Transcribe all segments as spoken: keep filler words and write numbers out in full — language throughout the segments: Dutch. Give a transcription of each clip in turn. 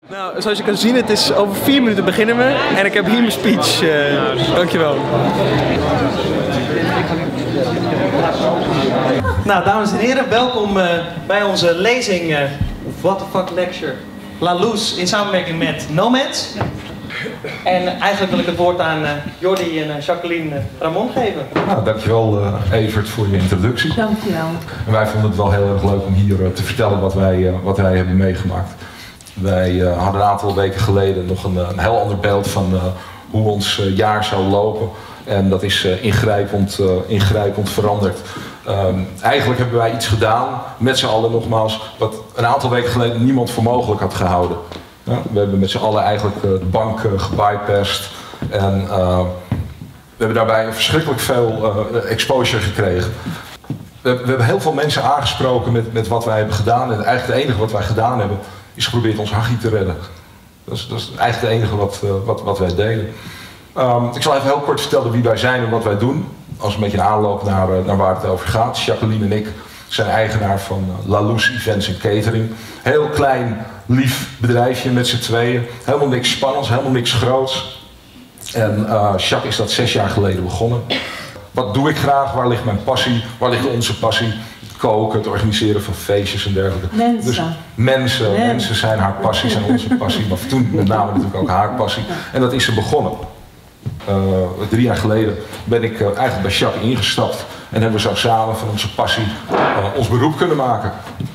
Nou, zoals je kan zien, het is over vier minuten beginnen we en ik heb hier mijn speech. Uh, dankjewel. Nou, dames en heren, welkom uh, bij onze lezing uh, What the Fuck Lecture La Luz in samenwerking met Nomads. En eigenlijk wil ik het woord aan uh, Jordi en uh, Jacqueline uh, Ramon geven. Nou, dankjewel uh, Evert voor je introductie. Dankjewel. En wij vonden het wel heel erg leuk om hier uh, te vertellen wat wij, uh, wat wij hebben meegemaakt. Wij uh, hadden een aantal weken geleden nog een, een heel ander beeld van uh, hoe ons uh, jaar zou lopen. En dat is uh, ingrijpend, uh, ingrijpend veranderd. Um, eigenlijk hebben wij iets gedaan, met z'n allen nogmaals, wat een aantal weken geleden niemand voor mogelijk had gehouden. Ja, we hebben met z'n allen eigenlijk uh, de bank uh, gebypast en uh, we hebben daarbij verschrikkelijk veel uh, exposure gekregen. We, we hebben heel veel mensen aangesproken met, met wat wij hebben gedaan en eigenlijk het enige wat wij gedaan hebben is geprobeerd ons hachie te redden. Dat is, dat is eigenlijk het enige wat, uh, wat, wat wij deden. Um, ik zal even heel kort vertellen wie wij zijn en wat wij doen. Als een beetje een aanloop naar, uh, naar waar het over gaat. Jacqueline en ik zijn eigenaar van uh, La Luz Events en Catering. Heel klein, lief bedrijfje met z'n tweeën. Helemaal niks spannends, helemaal niks groots. En uh, Jacques is dat zes jaar geleden begonnen. Wat doe ik graag? Waar ligt mijn passie? Waar ligt onze passie? Koken, het organiseren van feestjes en dergelijke. Mensen. Dus mensen, mensen. mensen zijn haar passie, zijn onze passie. Maar toen met name natuurlijk ook haar passie. En dat is ze begonnen. Uh, drie jaar geleden ben ik uh, eigenlijk bij Jacques ingestapt. En hebben we zo samen van onze passie uh, ons beroep kunnen maken.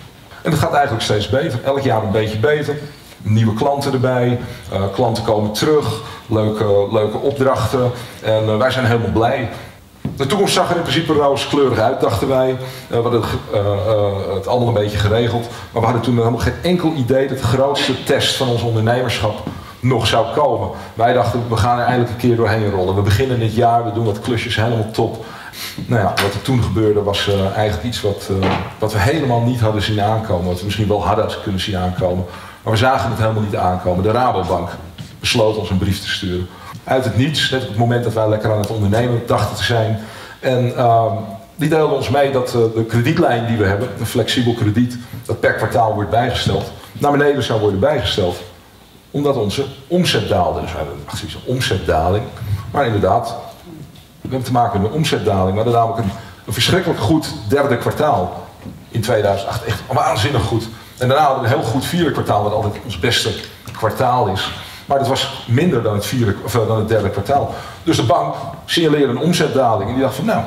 En dat gaat eigenlijk steeds beter. Elk jaar een beetje beter. Nieuwe klanten erbij. Uh, klanten komen terug. Leuke, leuke opdrachten. En uh, wij zijn helemaal blij. De toekomst zag er in principe rooskleurig uit, dachten wij. Uh, we hadden uh, uh, het allemaal een beetje geregeld. Maar we hadden toen helemaal geen enkel idee dat de grootste test van ons ondernemerschap nog zou komen. Wij dachten, we gaan er eindelijk een keer doorheen rollen. We beginnen dit jaar, we doen wat klusjes, helemaal top. Nou ja, wat er toen gebeurde was uh, eigenlijk iets wat, uh, wat we helemaal niet hadden zien aankomen. Wat we misschien wel hadden kunnen zien aankomen. Maar we zagen het helemaal niet aankomen. De Rabobank besloot ons een brief te sturen. Uit het niets, net op het moment dat wij lekker aan het ondernemen dachten te zijn. En uh, die deelden ons mee dat uh, de kredietlijn die we hebben, een flexibel krediet, dat per kwartaal wordt bijgesteld, naar beneden zou worden bijgesteld. Omdat onze omzet daalde. Dus we hebben een omzetdaling. Maar inderdaad, we hebben te maken met een omzetdaling. We hadden namelijk een, een verschrikkelijk goed derde kwartaal in tweeduizend acht. Echt waanzinnig goed. En daarna hadden we een heel goed vierde kwartaal, wat altijd ons beste kwartaal is. Maar dat was minder dan het, vierde, of dan het derde kwartaal. Dus de bank signaleerde een omzetdaling. En die dacht van nou,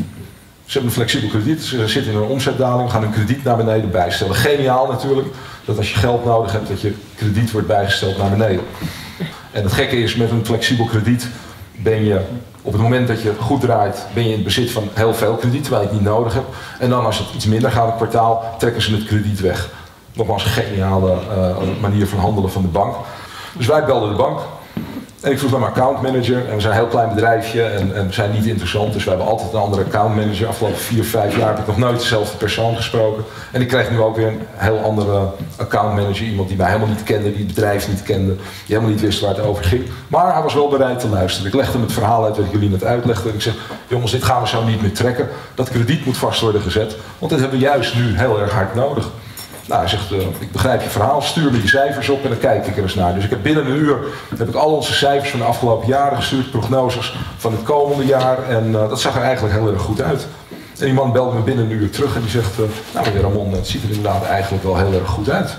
ze hebben een flexibel krediet, ze zitten in een omzetdaling, we gaan hun krediet naar beneden bijstellen. Geniaal natuurlijk, dat als je geld nodig hebt, dat je krediet wordt bijgesteld naar beneden. En het gekke is, met een flexibel krediet ben je, op het moment dat je goed draait, ben je in het bezit van heel veel krediet, terwijl je het niet nodig hebt. En dan als het iets minder gaat in het kwartaal, trekken ze het krediet weg. Nogmaals een geniale uh, manier van handelen van de bank. Dus wij belden de bank. En ik vroeg naar mijn accountmanager. En we zijn een heel klein bedrijfje en, en we zijn niet interessant. Dus we hebben altijd een andere accountmanager. Afgelopen vier, vijf jaar heb ik nog nooit dezelfde persoon gesproken. En ik kreeg nu ook weer een heel andere accountmanager. Iemand die mij helemaal niet kende, die het bedrijf niet kende. Die helemaal niet wist waar het over ging. Maar hij was wel bereid te luisteren. Ik legde hem het verhaal uit wat ik jullie net uitlegde. En ik zeg, jongens, dit gaan we zo niet meer trekken. Dat krediet moet vast worden gezet. Want dit hebben we juist nu heel erg hard nodig. Nou, hij zegt, uh, ik begrijp je verhaal, stuur me je cijfers op en dan kijk ik er eens naar. Dus ik heb binnen een uur heb ik al onze cijfers van de afgelopen jaren gestuurd, prognoses van het komende jaar. En uh, dat zag er eigenlijk heel erg goed uit. En die man belde me binnen een uur terug en die zegt, uh, nou meneer Ramon, het ziet er inderdaad eigenlijk wel heel erg goed uit.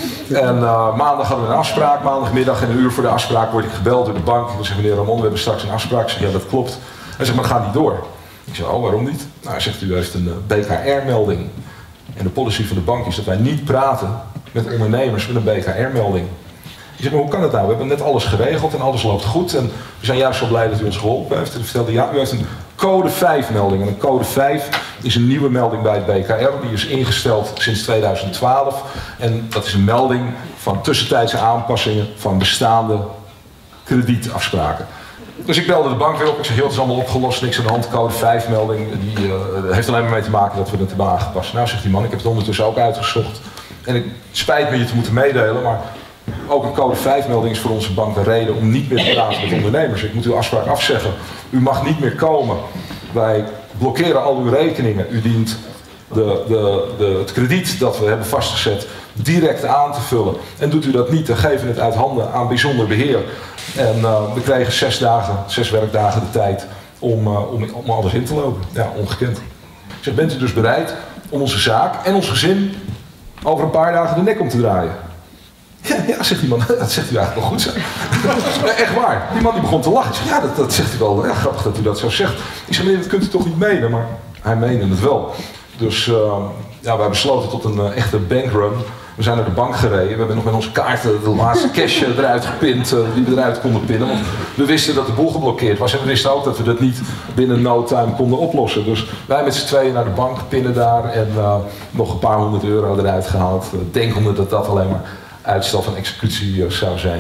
En uh, maandag hadden we een afspraak, maandagmiddag en een uur voor de afspraak word ik gebeld door de bank. En dan zegt meneer Ramon, we hebben straks een afspraak. Ik zeg, ja dat klopt. Hij zegt, maar het gaat niet door. Ik zeg, oh waarom niet? Nou, hij zegt, u heeft een uh, B K R-melding. En de policy van de bank is dat wij niet praten met ondernemers met een B K R-melding. Ik zeg, maar hoe kan het nou? We hebben net alles geregeld en alles loopt goed. En we zijn juist zo blij dat u ons geholpen heeft. En hij vertelde, ja, u heeft een code vijf melding. En een code vijf is een nieuwe melding bij het B K R. Die is ingesteld sinds tweeduizend twaalf. En dat is een melding van tussentijdse aanpassingen van bestaande kredietafspraken. Dus ik belde de bank weer op. Ik zeg, joh, het is allemaal opgelost, niks aan de hand. Code vijf melding, die uh, heeft alleen maar mee te maken dat we het hebben aangepast. Nou, zegt die man, ik heb het ondertussen ook uitgezocht. En het spijt me je te moeten meedelen, maar ook een code vijf melding is voor onze bank de reden om niet meer te praten met ondernemers. Ik moet uw afspraak afzeggen. U mag niet meer komen. Wij blokkeren al uw rekeningen. U dient de, de, de, het krediet dat we hebben vastgezet direct aan te vullen. En doet u dat niet, dan geven we het uit handen aan bijzonder beheer. En uh, we kregen zes dagen, zes werkdagen de tijd om, uh, om, om alles in te lopen. Ja, ongekend. Ik zeg, bent u dus bereid om onze zaak en ons gezin over een paar dagen de nek om te draaien? Ja, ja, zegt die man, dat zegt u eigenlijk wel goed zo. Ja, echt waar. Die man die begon te lachen. Ik zeg, ja, dat, dat zegt u wel. Ja, grappig dat u dat zo zegt. Ik zeg, nee, dat kunt u toch niet menen? Maar hij meende het wel. Dus uh, ja, wij besloten tot een uh, echte bankrun. We zijn naar de bank gereden. We hebben nog met onze kaarten de laatste cash eruit gepind, uh, die we eruit konden pinnen. Want we wisten dat de boel geblokkeerd was. En we wisten ook dat we dat niet binnen no time konden oplossen. Dus wij met z'n tweeën naar de bank, pinnen daar. En uh, nog een paar honderd euro eruit gehaald. Uh, denkende dat dat alleen maar uitstel van executie uh, zou zijn.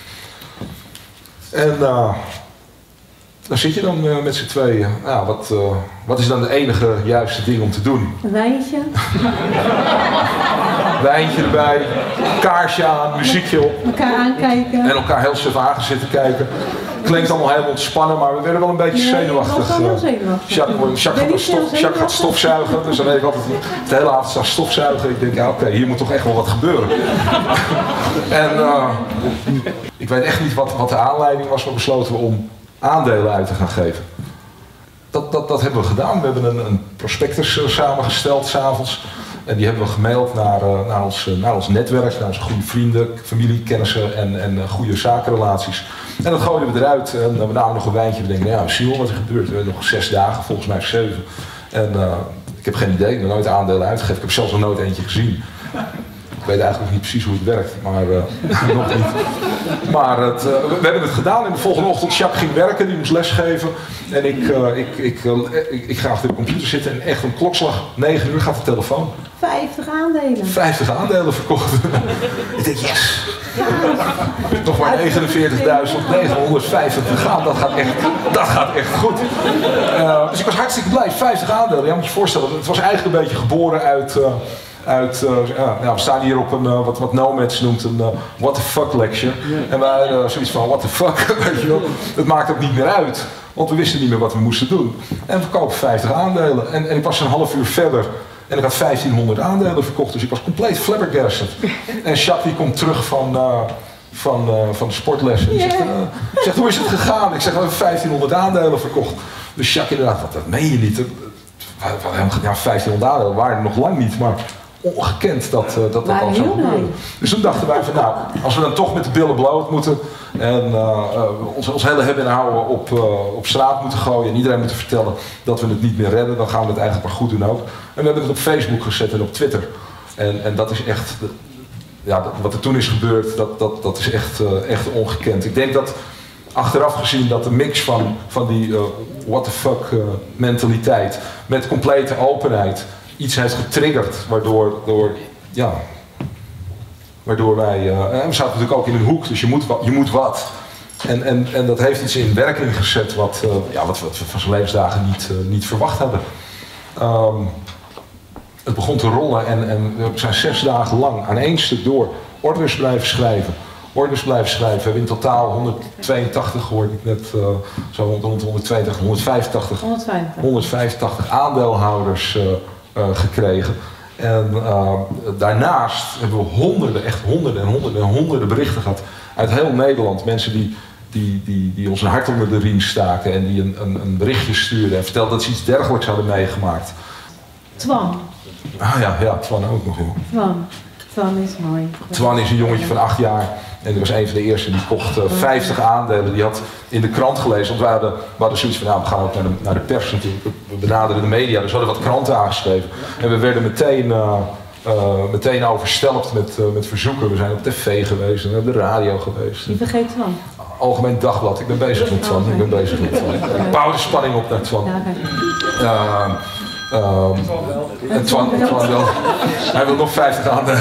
En uh, dan zit je dan uh, met z'n tweeën. Nou, wat, uh, wat is dan de enige juiste ding om te doen? Een wijntje. Wijntje erbij, kaarsje aan, muziekje op. Elkaar aankijken. En elkaar heel stevig zitten kijken. Klinkt allemaal helemaal ontspannen, maar we werden wel een beetje nee, zenuwachtig. Ik was wel heel zenuwachtig. Jacques, Jacques, gaat, stof, Jacques gaat stofzuigen, dus dan weet ik altijd de hele avond staan stofzuigen. Ik denk, ja oké, okay, hier moet toch echt wel wat gebeuren. En uh, ik weet echt niet wat, wat de aanleiding was, maar besloten we om aandelen uit te gaan geven. Dat, dat, dat hebben we gedaan. We hebben een, een prospectus uh, samengesteld s'avonds. En die hebben we gemaild naar, uh, naar, ons, uh, naar ons netwerk, naar onze goede vrienden, familie, kennissen en, en uh, goede zakenrelaties. En dat gooiden we eruit en uh, we namen nog een wijntje. We denken, nou ja, zie je wat er gebeurt. We hebben nog zes dagen, volgens mij zeven. En uh, ik heb geen idee, ik heb nooit aandelen uitgegeven. Ik heb zelfs nog nooit eentje gezien. Ik weet eigenlijk niet precies hoe het werkt, maar uh, nog niet. Maar het, uh, we, we hebben het gedaan en de volgende ochtend Jacques ging werken, die moest lesgeven. En ik, uh, ik, ik, uh, ik, ik ga achter de computer zitten en echt een klokslag, negen uur gaat de telefoon. vijftig aandelen. vijftig aandelen verkocht. Ik denk, yes! Nog maar negenenveertigduizend negenhonderdvijftig te gaan, dat gaat echt, dat gaat echt goed. Uh, dus ik was hartstikke blij, vijftig aandelen. Ja, moet je je voorstellen, het was eigenlijk een beetje geboren uit... Uh, Uit, uh, ja, ja, we staan hier op een, uh, wat, wat Nomads noemt een uh, what the fuck lecture. Yeah. En wij hadden uh, zoiets van what the fuck, weet je wel. Het maakt ook niet meer uit, want we wisten niet meer wat we moesten doen. En we kopen vijftig aandelen. En, en ik was een half uur verder en ik had vijftienhonderd aandelen verkocht, dus ik was compleet flabbergasted. En Jacques die komt terug van, uh, van, uh, van de sportlessen en yeah. zegt, uh, zegt, hoe is het gegaan? Ik zeg, we hebben vijftienhonderd aandelen verkocht. Dus Jacques inderdaad, wat, dat meen je niet. Ja, vijftienhonderd aandelen waren er nog lang niet, maar... ongekend dat uh, dat, dat al zo gebeurde. Dus toen dachten wij van nou, als we dan toch met de billen bloot moeten en uh, uh, ons, ons hele hebben en houden op, uh, op straat moeten gooien en iedereen moeten vertellen dat we het niet meer redden, dan gaan we het eigenlijk maar goed doen ook. En we hebben het op Facebook gezet en op Twitter. En, en dat is echt, de, ja, wat er toen is gebeurd, dat, dat, dat is echt, uh, echt ongekend. Ik denk dat achteraf gezien dat de mix van, van die uh, what the fuck uh, mentaliteit met complete openheid iets heeft getriggerd, waardoor, door, ja, waardoor wij, uh, en we zaten natuurlijk ook in een hoek, dus je moet wat. Je moet wat. En, en, en dat heeft iets in werking gezet wat, uh, ja, wat, wat we van zijn levensdagen niet, uh, niet verwacht hadden. Um, het begon te rollen en, en we zijn zes dagen lang aan één stuk door orders blijven schrijven. Orders blijven schrijven. We hebben in totaal honderdtweeëntachtig, hoorde ik net, uh, zo rond honderdtweeëntachtig, honderdvijfentachtig, honderdvijfentachtig aandeelhouders uh, uh, gekregen. En uh, daarnaast hebben we honderden, echt honderden en honderden en honderden berichten gehad uit heel Nederland. Mensen die, die, die, die ons een hart onder de riem staken en die een, een, een berichtje stuurden en vertelden dat ze iets dergelijks hadden meegemaakt. Twan. Ah ja, ja, Twan ook nog. Joh. Twan. Twan is mooi. Twan is een jongetje van acht jaar en die was een van de eerste die kocht uh, vijftig aandelen. Die had in de krant gelezen, want we hadden, we hadden zoiets van, nou, we gaan ook naar de, naar de pers natuurlijk. We benaderden de media, dus we hadden wat kranten aangeschreven. En we werden meteen, uh, uh, meteen overstelpt met, uh, met verzoeken. We zijn op tv geweest, we zijn op de radio geweest. Je vergeet Twan. Algemeen Dagblad, ik ben bezig met Twan. Ik ben bezig met Twan. Ik bouw de spanning op naar Twan. Uh, Um, en Twan, Twan wel. Hij wil nog vijftig aandelen.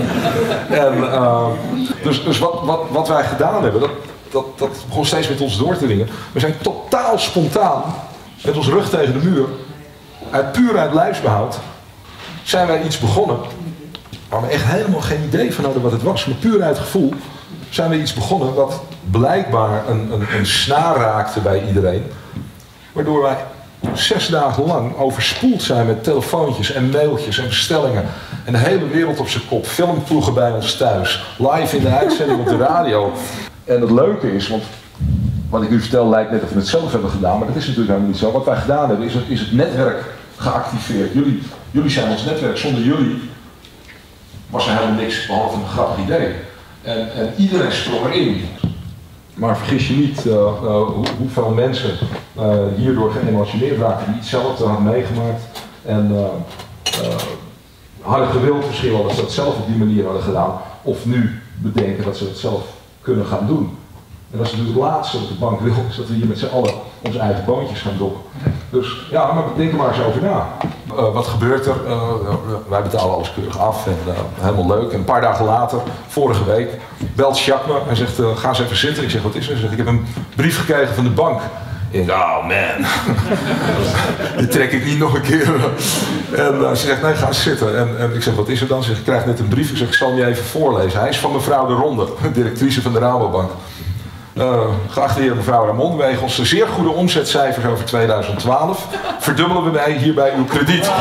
en, uh, dus dus wat, wat, wat wij gedaan hebben, dat, dat, dat begon steeds met ons door te dringen. We zijn totaal spontaan, met ons rug tegen de muur, uit puur uit lijfsbehoud, zijn wij iets begonnen. Waar we echt helemaal geen idee van hadden wat het was, maar puur uit gevoel zijn we iets begonnen wat blijkbaar een, een, een snaar raakte bij iedereen. Waardoor wij zes dagen lang overspoeld zijn met telefoontjes en mailtjes en bestellingen. En de hele wereld op zijn kop. Filmploegen bij ons thuis. Live in de uitzending op de radio. En het leuke is, want wat ik nu vertel lijkt net of we het zelf hebben gedaan, maar dat is natuurlijk helemaal niet zo. Wat wij gedaan hebben is, is het netwerk geactiveerd. Jullie, jullie zijn ons netwerk. Zonder jullie was er helemaal niks behalve een grappig idee. En, en iedereen sprong erin. Maar vergis je niet uh, uh, hoe, hoeveel mensen uh, hierdoor geëmotioneerd raakten die hetzelfde hadden meegemaakt. En uh, uh, hadden gewild misschien wel dat ze dat zelf op die manier hadden gedaan. Of nu bedenken dat ze het zelf kunnen gaan doen. En dat is natuurlijk het laatste wat de bank wil, is dat we hier met z'n allen onze eigen boontjes gaan doppen. Dus ja, maar denk er maar eens over na. Uh, wat gebeurt er? Uh, wij betalen alles keurig af en uh, helemaal leuk. En een paar dagen later, vorige week, belt Jacques me en zegt, uh, ga eens even zitten. Ik zeg, wat is er? Hij zegt, ik heb een brief gekregen van de bank. Ik denk, oh man, die trek ik niet nog een keer. En uh, ze zegt, nee, ga eens zitten. En, en ik zeg, wat is er dan? Ze zegt, ik krijg net een brief. Ik zeg, ik zal hem je even voorlezen. Hij is van mevrouw de Ronde, directrice van de Rabobank. Uh, geachte heer mevrouw Ramon, wegens onze zeer goede omzetcijfers over tweeduizend twaalf verdubbelen wij hierbij uw krediet.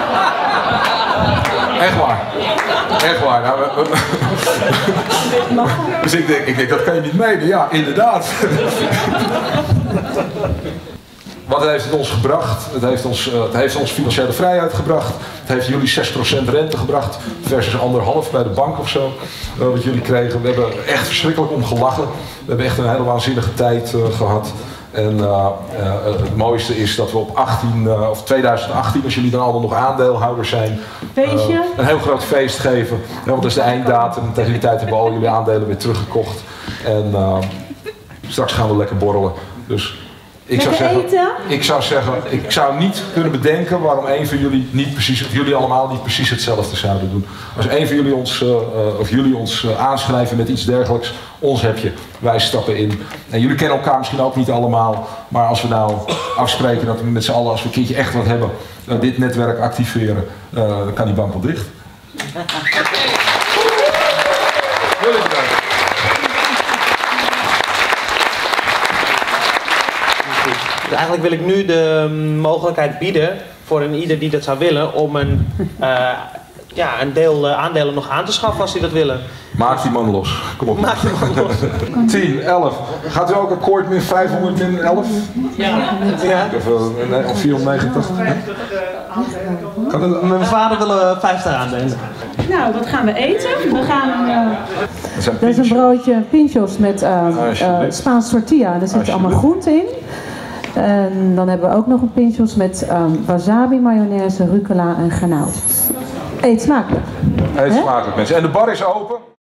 Echt waar. Echt waar. Nou, we, we... dus ik denk, ik denk, dat kan je niet menen. Ja, inderdaad. Wat heeft het ons gebracht? Het heeft ons, uh, het heeft ons financiële vrijheid gebracht. Het heeft jullie zes procent rente gebracht versus anderhalf bij de bank of zo. Uh, wat jullie kregen. We hebben echt verschrikkelijk om gelachen. We hebben echt een hele waanzinnige tijd uh, gehad. En uh, uh, het mooiste is dat we op achttien, uh, of tweeduizend achttien, als jullie dan allemaal nog aandeelhouders zijn, Feestje? Uh, een heel groot feest geven. Ja, want dat is de einddatum. Tegen die tijd hebben we al jullie aandelen weer teruggekocht. En uh, straks gaan we lekker borrelen. Dus Ik zou, zeggen, ik zou zeggen, ik zou niet kunnen bedenken waarom een van jullie niet precies, of jullie allemaal niet precies hetzelfde zouden doen. Als een van jullie ons, uh, of jullie ons uh, aanschrijven met iets dergelijks, ons heb je, wij stappen in. En jullie kennen elkaar misschien ook niet allemaal, maar als we nou afspreken dat we met z'n allen, als we een keertje echt wat hebben, uh, dit netwerk activeren, uh, dan kan die bank wel dicht. Jullie bedankt. Dus eigenlijk wil ik nu de mogelijkheid bieden voor een ieder die dat zou willen om een, uh, ja, een deel uh, aandelen nog aan te schaffen als die dat willen. Maak die man los. Kom op. Maak die man los. tien, elf. Gaat u ook akkoord met vijfhonderd min elf? Ja. ja. Of, nee, of vierhonderdnegentig? Mijn vader wil vijftig aandelen. Nou, wat gaan we eten? We gaan... Uh, dat, dat is een broodje pinchos met uh, uh, Spaans tortilla. Daar zitten allemaal groenten in. En dan hebben we ook nog een pinchos met um, wasabi, mayonaise, rucola en garnalen. Eet smakelijk. Eet smakelijk mensen. En de bar is open.